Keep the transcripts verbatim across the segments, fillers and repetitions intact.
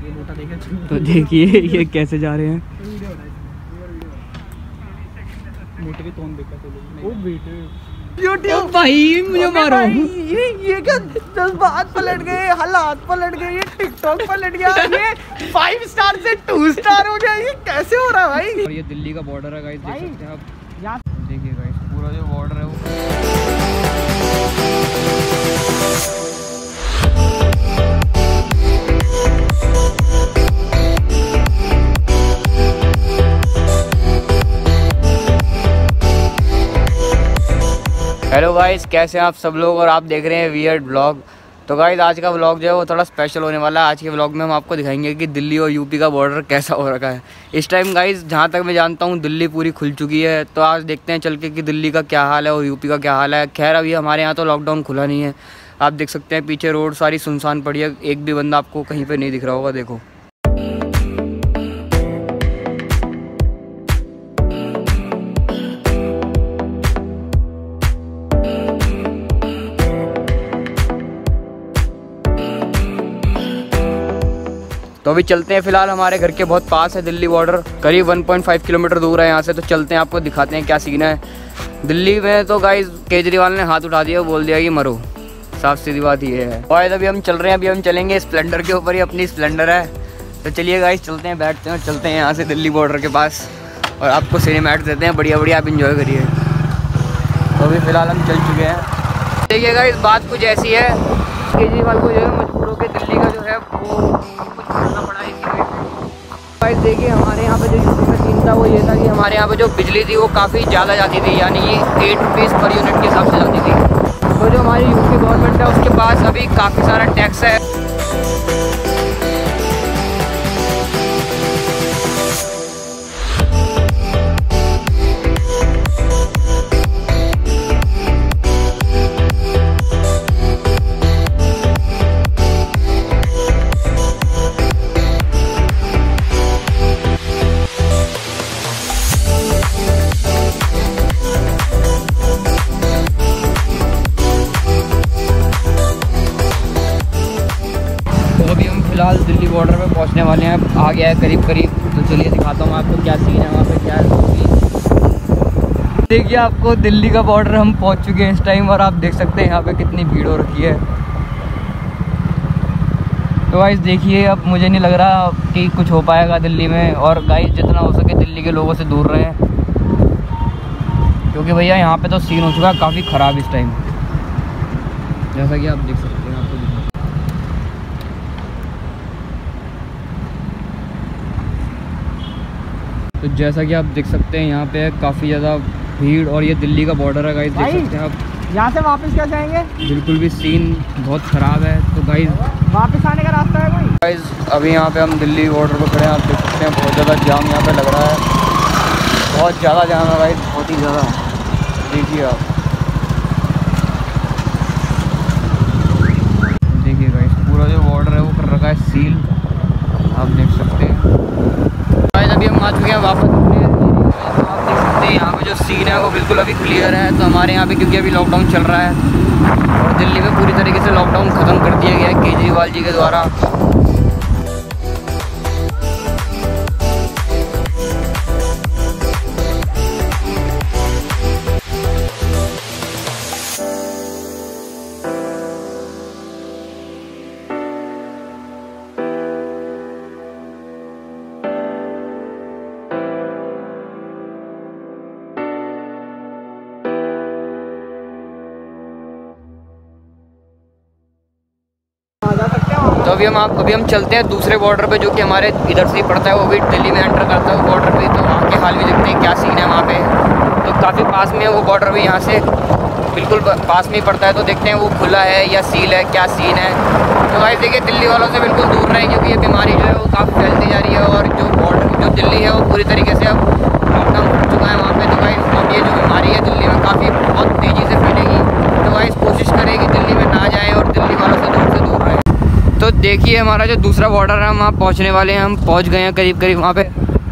तो देखिए ये कैसे जा रहे हैं। YouTube भाई मुझे मारो। ये ये क्या जज्बात पलट गए, हालात पलट गए, ये टिकटॉक पलट गया, ये फाइव स्टार से टू स्टार हो गया। ये कैसे हो रहा है भाई? और ये दिल्ली का बॉर्डर है गाइस, देख सकते हैं आप। देखिए गाइस पूरा जो बॉर्डर है वो हेलो गाइस, कैसे हैं आप सब लोग और आप देख रहे हैं वियर्ड ब्लॉग। तो गाइस आज का ब्लॉग जो है वो थोड़ा स्पेशल होने वाला है। आज के ब्लॉग में हम आपको दिखाएंगे कि दिल्ली और यूपी का बॉर्डर कैसा हो रखा है इस टाइम। गाइस जहाँ तक मैं जानता हूँ दिल्ली पूरी खुल चुकी है, तो आज देखते हैं चल के कि दिल्ली का क्या हाल है और यूपी का क्या हाल है। खैर अभी हमारे यहाँ तो लॉकडाउन खुला नहीं है, आप देख सकते हैं पीछे रोड सारी सुनसान पड़ी है, एक भी बंदा आपको कहीं पर नहीं दिख रहा होगा। देखो तो अभी चलते हैं, फिलहाल हमारे घर के बहुत पास है दिल्ली बॉर्डर, करीब वन पॉइंट फाइव किलोमीटर दूर है यहाँ से। तो चलते हैं, आपको दिखाते हैं क्या सीन है दिल्ली में। तो गाइस केजरीवाल ने हाथ उठा दिया, बोल दिया कि मरो, साफ सीधी बात ये है। गाइस अभी हम चल रहे हैं, अभी हम चलेंगे स्प्लेंडर के ऊपर, ही अपनी स्प्लेंडर है। तो चलिए गाइस चलते हैं, बैठते हैं और चलते हैं यहाँ से दिल्ली बॉर्डर के पास और आपको सिनेमैटिक्स देते हैं बढ़िया बढ़िया, आप इंजॉय करिए। तो अभी फिलहाल हम चल चुके हैं। देखिए गाइस बात कुछ ऐसी है, केजरीवाल को जो है मजबूर होकर दिल्ली का जो है वो करना पड़ा है। गाइस देखिए हमारे यहाँ पे जो यूपी में सीन था वो ये था कि हमारे यहाँ पे जो बिजली थी वो काफ़ी ज़्यादा जाती थी, यानी कि एट रुपीज़ पर यूनिट के हिसाब से जाती थी। तो जो हमारी यूपी गवर्नमेंट है उसके पास अभी काफ़ी सारा टैक्स है। फिलहाल दिल्ली बॉर्डर पे पहुंचने वाले हैं, आ गया है करीब करीब। तो चलिए दिखाता हूँ आपको क्या सीन है वहाँ पे, क्या है। देखिए आपको दिल्ली का बॉर्डर हम पहुंच चुके हैं इस टाइम, और आप देख सकते हैं यहाँ पे कितनी भीड़ हो रखी है। तो गाइस देखिए अब मुझे नहीं लग रहा कि कुछ हो पाएगा दिल्ली में, और गाइस जितना हो सके दिल्ली के लोगों से दूर रहें, क्योंकि भैया यहाँ पे तो सीन हो चुका है काफ़ी ख़राब इस टाइम, जैसा कि आप देख सकते हैं। तो जैसा कि आप देख सकते हैं यहाँ पे काफ़ी ज़्यादा भीड़, और ये दिल्ली का बॉर्डर है गाइस, देख सकते हैं आप। यहाँ से वापस कैसे आएंगे? बिल्कुल भी सीन बहुत ख़राब है। तो गाइस वापस आने का रास्ता है कोई? गाइस अभी यहाँ पे हम दिल्ली बॉर्डर पर खड़े हैं, आप देख सकते हैं बहुत ज़्यादा जाम यहाँ पे लग रहा है, बहुत ज़्यादा जाम है गाइस, बहुत ही ज़्यादा। देखिए आप, देखिए गाइस पूरा जो बॉर्डर है वो कर रखा है सील, आप देख सकते हैं। अभी हम आ चुके हैं वापस अपने, आप देख सकते हैं यहाँ पे जो सीन है वो बिल्कुल अभी क्लियर है। तो हमारे यहाँ पे क्योंकि अभी लॉकडाउन चल रहा है और दिल्ली में पूरी तरीके से लॉकडाउन ख़त्म कर दिया गया है केजरीवाल जी के द्वारा। तो अभी हम आप अभी हम चलते हैं दूसरे बॉर्डर पे, जो कि हमारे इधर से ही पड़ता है, वो भी दिल्ली में एंटर करता है वो बॉर्डर पे। तो वहाँ के हाल भी देखते हैं क्या सीन है वहाँ पे। तो काफ़ी पास में है वो बॉर्डर भी, यहाँ से बिल्कुल पास में ही पड़ता है। तो देखते हैं वो खुला है या सील है, क्या सीन है। तो भाई देखिए दिल्ली वालों से बिल्कुल दूर रहें, क्योंकि ये बीमारी जो है वो काफ़ी फैलती जा रही है, और जो बॉर्डर जो दिल्ली है वो पूरी तरीके से अब लॉकडाउन हो चुका है वहाँ पर। तो भाई अब ये जो बीमारी है दिल्ली में काफ़ी बहुत तेज़ी से फैलेगी। तो भाई कोशिश करें कि दिल्ली में ना जाएँ और दिल्ली वालों से दूर से दूर रहें। तो देखिए हमारा जो दूसरा बॉर्डर है हम वहाँ पहुँचने वाले हैं, हम पहुँच गए हैं करीब करीब वहाँ पे।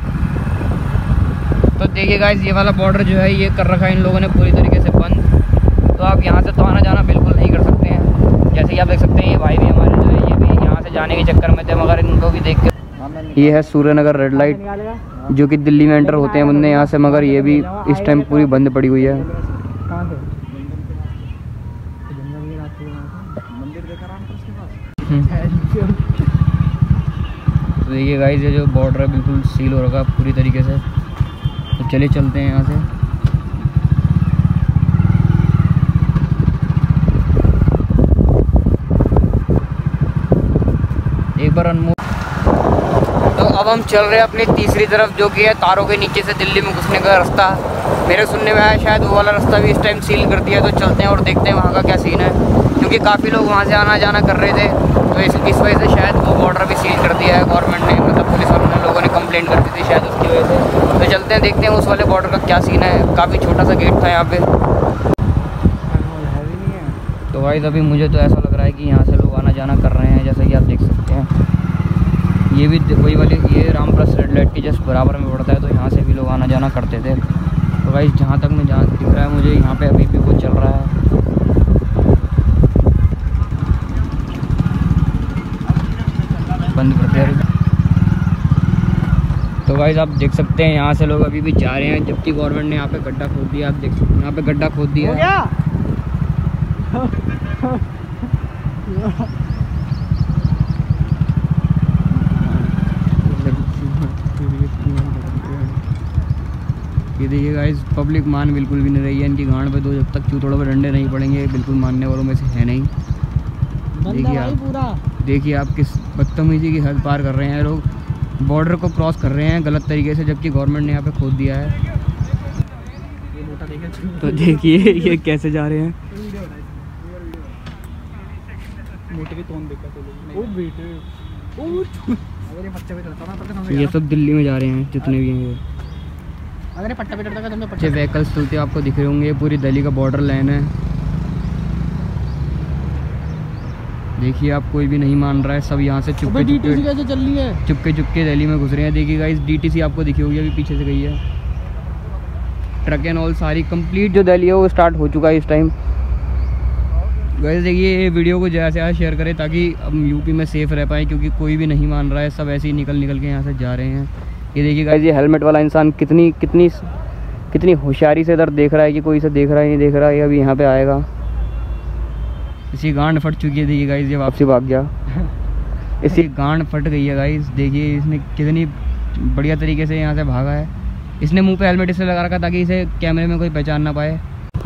तो देखिए गाइस ये वाला बॉर्डर जो है ये कर रखा है इन लोगों ने पूरी तरीके से बंद। तो आप यहाँ से तो आना जाना बिल्कुल नहीं कर सकते हैं। जैसे कि आप देख सकते हैं ये भाई भी हमारे जो है ये भी यहाँ से बचाने के चक्कर में थे, मगर इनको भी देख के। ये है सूर्यनगर रेड लाइट, जो कि दिल्ली में एंटर होते हैं बंदे यहाँ से, मगर ये भी इस टाइम पूरी बंद पड़ी हुई है। तो देखिए गाइस, ये जो बॉर्डर है बिल्कुल सील हो रखा है पूरी तरीके से। तो चलिए चलते हैं यहाँ से। एक बार अनमोल। तो अब हम चल रहे हैं अपनी तीसरी तरफ, जो कि है तारों के नीचे से दिल्ली में घुसने का रास्ता। मेरे सुनने में आया शायद वो वाला रास्ता भी इस टाइम सील कर दिया है। तो चलते हैं और देखते हैं वहाँ का क्या सीन है, क्योंकि काफ़ी लोग वहाँ से आना जाना कर रहे थे। तो इस इस वजह से शायद वो बॉर्डर भी सील कर दिया है गवर्नमेंट ने, मतलब पुलिस वालों ने, लोगों ने कंप्लेंट कर दी थी शायद उसकी वजह से। तो चलते हैं देखते हैं उस वाले बॉर्डर का क्या सीन है। काफ़ी छोटा सा गेट था यहाँ पे। तो भाई अभी मुझे तो ऐसा लग रहा है कि यहाँ से लोग आना जाना कर रहे हैं, जैसा कि आप देख सकते हैं। ये भी वही वाली, ये रामपुरा रेड लाइट की जस्ट बराबर में पड़ता है, तो यहाँ से भी लोग आना जाना करते थे। तो भाई जहाँ तक मैं जहाँ दिख रहा है मुझे, यहाँ पे अभी भी वो चल रहा है। बंद करते हैं। तो भाई आप देख सकते हैं यहाँ से लोग अभी भी जा रहे हैं, जबकि गवर्नमेंट ने यहाँ पे गड्ढा खोद दिया। आप देख सकते हैं यहाँ पे गड्ढा खोद दिया है। ये देखिए गाइस, पब्लिक मान बिल्कुल भी नहीं रही है इनकी गांड पे। तो जब तक चूतड़ों पे डंडे नहीं पड़ेंगे, बिल्कुल मानने वालों में से है नहीं। देखिए आप देखिए आप किस बदतमीजी की हद पार कर रहे हैं लोग। बॉर्डर को क्रॉस कर रहे हैं गलत तरीके से, जबकि गवर्नमेंट ने यहाँ पे खोद दिया है। तो देखिए ये कैसे जा रहे हैं। ये सब दिल्ली में जा रहे हैं जितने भी हैं। अगर पट्टा पे चढ़ता तो पट्टे व्हीकल्स चलते आपको दिख रहे होंगे। ये पूरी दिल्ली का बॉर्डर लाइन है। देखिए आप, कोई भी नहीं मान रहा है, सब यहाँ से चुपके चुपके कैसे चल रही है, चुपके चुपके दिल्ली में घुस रहे हैं। देखिए गाइस, डीटीसी आपको दिखी होगी, अभी पीछे से गई है। ट्रक एंड ऑल सारी कंप्लीट जो दिल्ली है वो स्टार्ट हो चुका है इस टाइम। गाइस देखिए, ये वीडियो को ज़्यादा से ज़्यादा शेयर करें ताकि हम यूपी में सेफ़ रह पाएँ, क्योंकि कोई भी नहीं मान रहा है, सब ऐसे ही निकल निकल के यहाँ से जा रहे हैं। ये देखिए गाइस, ये हेलमेट वाला इंसान कितनी कितनी कितनी होशियारी से इधर देख रहा है कि कोई इसे देख रहा है नहीं देख रहा है। ये अभी यहाँ पे आएगा। इसी गांड फट चुकी है। देखिए गाइस, ये वापसी भाग गया। इसी गांड फट गई है गाइस। देखिए इसने कितनी बढ़िया तरीके से यहाँ से भागा है। इसने मुंह पे हेलमेट इसलिए लगा रखा ताकि इसे कैमरे में कोई पहचान ना पाए।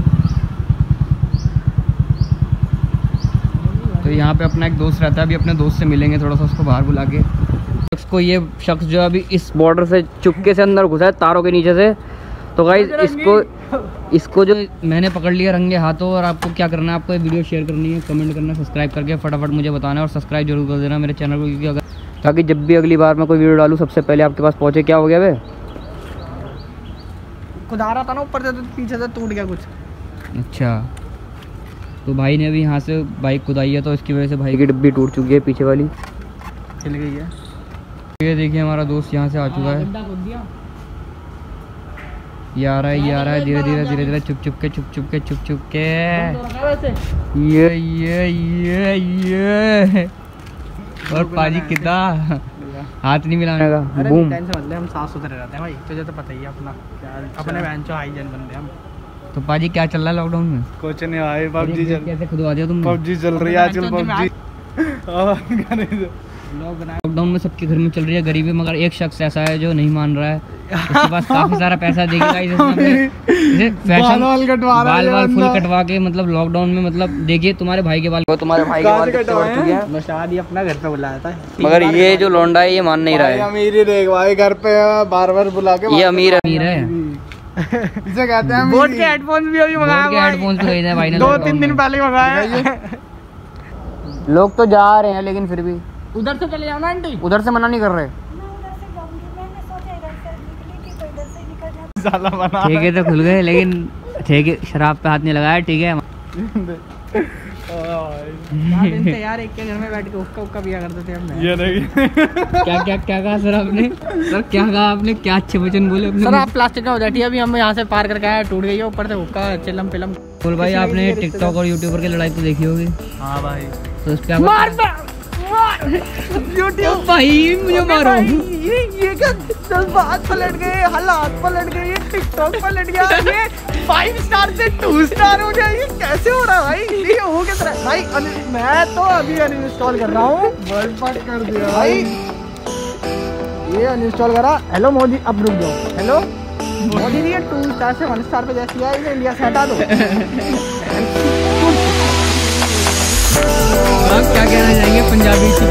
तो यहाँ पे अपना एक दोस्त रहता है, अभी अपने दोस्त से मिलेंगे थोड़ा सा, उसको बाहर बुला के। शख्स को, ये शख्स जो अभी इस बॉर्डर से चुपके से अंदर घुसा है तारों के नीचे से। तो गाइस इसको इसको जो मैंने पकड़ लिया रंगे हाथों। और आपको क्या करना है, आपको ये वीडियो शेयर करनी है, कमेंट करना, सब्सक्राइब करके फटाफट मुझे बताना है। और सब्सक्राइब जरूर कर देना मेरे चैनल को, क्योंकि अगर ताकि जब भी अगली बार मैं कोई वीडियो डालूँ सबसे पहले आपके पास पहुँचे। क्या हो गया वे? खुदा रहा था ना ऊपर से, तो पीछे से टूट गया कुछ। अच्छा, तो भाई ने भी यहाँ से बाइक कुदाई है, तो इसकी वजह से भाई की डिब्बी टूट चुकी है पीछे वाली, चल गई है। ये देखिए हमारा दोस्त यहाँ से आ चुका है। ये आ रहा है, ये आ रहा है, धीरे धीरे धीरे धीरे चुप चुप के चुप चुप के चुप चुप के। ये ये ये ये और पाजी कितना हाथ नहीं मिलाने का। बूम। हम साफ सुथरे रहते हैं भाई, तुझे तो पता ही है अपना, अपने बेंचो हाइजीन बंदे हम। तो पाजी क्या चल रहा है लॉकडाउन में? कुछ नहीं भाई, पबजी चल, कैसे खुदवा दिया तुमने? पबजी चल रही है आजकल, पबजी। लॉकडाउन में सबके घर में चल रही है गरीबी, मगर एक शख्स ऐसा है जो नहीं मान रहा है। उसके पास काफी सारा पैसा देगा, बाल वाल कटवा बाल वाल फुल कटवा के, मतलब लॉकडाउन में, मतलब देखिए तुम्हारे भाई के बाल, तुम्हारे भाई के बाल कटवा शादी अपना घर पे बुलाया था, मगर ये जो लौंडा है ये मान नहीं रहा है। अमीर ही देख भाई, घर पे बार बार बुला के। ये अमीर अमीर है, इसे कहते हैं। बोट के हेडफोन्स भी अभी मंगाया, के हेडफोन्स भी खरीदे भाई ने, दो तीन दिन पहले मंगाया। लोग तो जा रहे हैं लेकिन फिर भी उधर से चले जाओ ना आंटी, उधर से मना नहीं कर रहे। ठीक है तो खुल गए, लेकिन ठीक है शराब पे हाथ नहीं लगाया, ठीक है। यार एक के घर में बैठ के हुक्का हुक्का पिया करते थे हम। ये नहीं क्या क्या क्या कहा सर आपने? सर क्या कहा आपने? क्या अच्छे वचन बोले अपने? सर आप प्लास्टिक का हो जाती है, अभी हम यहाँ से पार करके आए, टूट गई है ऊपर से हुक्का चिलम पिलम। बोल भाई, आपने टिकटॉक और यूट्यूबर की लड़ाई तो देखी होगी? हाँ भाई। तो उस क्या यूट्यूब भाई मुझे मारो। ये ये क्या जज्बात पलट गए, हालात पलट गए, ये टिकटॉक पलट गया, ये फाइव स्टार से टू स्टार हो गया। ये कैसे हो रहा है भाई? ये हो किस तरह भाई? मैं तो अभी अनइंस्टॉल कर रहा हूँ। बर्बाद कर दिया भाई। ये अनइंस्टॉल करा। हेलो मोदी, अब रुक जाओ। हेलो मोदी जी, ये टू स्टार से वन स्टार पे जैसी है, इसे इंडिया से हटा दो। आप क्या कहना चाहेंगे पंजाबी से?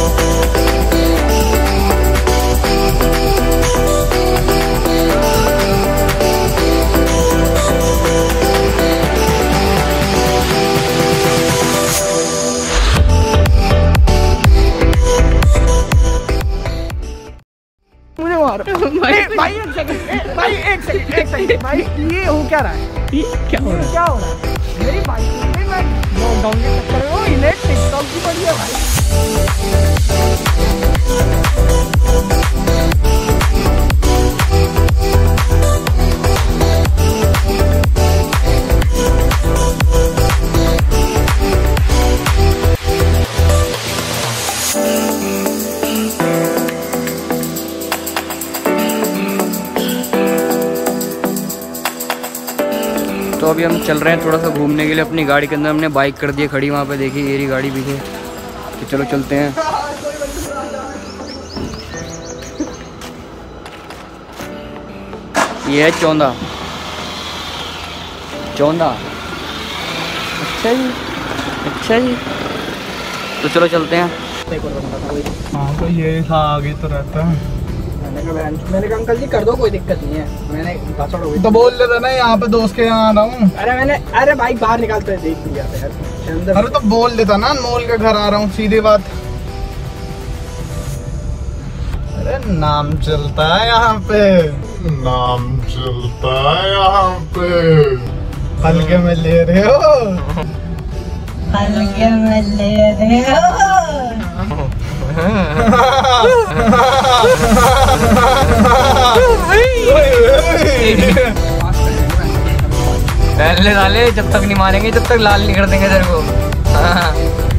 मुझे मारो भाई। भाई एक सेकंड, भाई एक सेकंड, एक सेकंड भाई। ये हो क्या रहा है? ये क्या हो रहा है? क्या हो रहा है? मेरी बाइक में मैं लॉकडाउन के चक्कर में इन्हें टिकटॉक की पड़ी है भाई। तो अभी हम चल रहे हैं थोड़ा सा घूमने के लिए अपनी गाड़ी के अंदर। हमने बाइक कर दी है खड़ी वहाँ पे, देखिए ये रही गाड़ी पीछे। तो चलो चलते हैं। ये है चौंदा, चौंदा। अच्छा जी, अच्छा जी। तो चलो चलते हैं। हाँ तो ये था, आगे तो रहता है। मैंने कहा अंकल जी कर दो, कोई दिक्कत नहीं है। मैंने पासवर्ड हो गई तो बोल देता ना, यहाँ पे दोस्त के यहाँ आ रहा हूँ। अरे मैंने अरे भाई बाहर निकालते देख लिया था यार। अरे तो बोल देता ना, मोल के घर आ रहा हूँ, सीधी बात। अरे नाम चलता है यहाँ पे, नाम चलता है यहाँ पे। हल्के में ले रहे हो, हल्के में ले रहे हो। पहले डाले, जब तक नहीं मारेंगे जब तक लाल नहीं कर देंगे तेरे को। हाँ।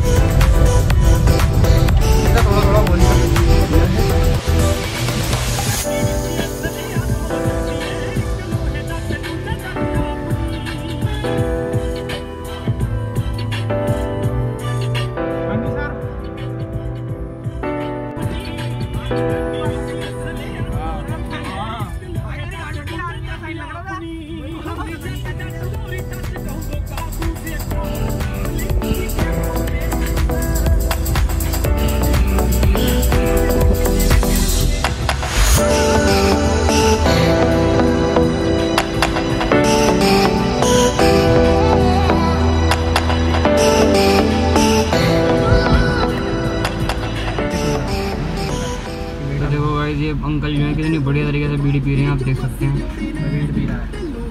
ये अंकल जो है कितनी बढ़िया तरीके से बीड़ी पी रहे हैं, आप देख सकते हैं। पी रहा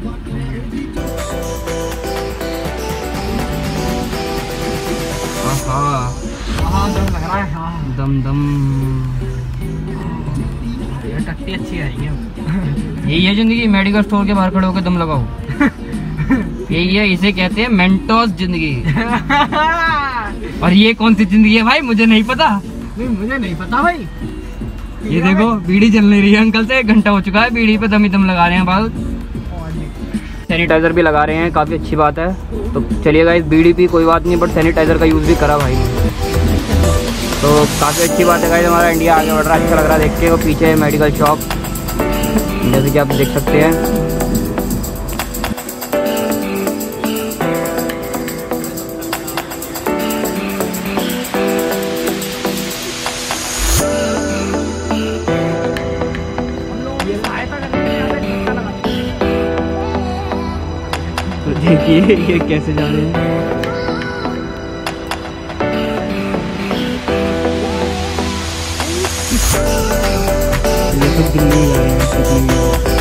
है। दम लग रहा है। हाँ दम दम। ये टट्टी अच्छी आएगी। यही है जिंदगी, मेडिकल स्टोर के बाहर खड़े होकर दम लगाओ। यही है, इसे कहते हैं मेंटोस जिंदगी। और ये कौन सी जिंदगी है भाई, मुझे नहीं पता। नहीं मुझे नहीं पता भाई। ये देखो बीड़ी चल नहीं रही है अंकल से, एक घंटा हो चुका है, बीड़ी पे दम ही दम लगा रहे हैं। बाल सैनिटाइजर भी लगा रहे हैं, काफ़ी अच्छी बात है। तो चलिए गाइस, बीड़ी पी कोई बात नहीं, बट सैनिटाइजर का यूज़ भी करा भाई। तो काफ़ी अच्छी बात है गाइस, हमारा इंडिया आगे बढ़ रहा है, अच्छा लग रहा है देख के। वो पीछे है मेडिकल शॉप, जैसे कि आप देख सकते हैं। देखिए ये कैसे जा रहे हैं। ये तो दिल्ली जा रहे हैं।